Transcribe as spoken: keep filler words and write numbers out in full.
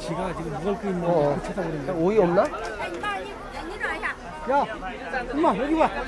지가 지금 먹을 거 있는 어. 거 찾아보는 거야. 오이 없나? 야, 엄마 여기 봐.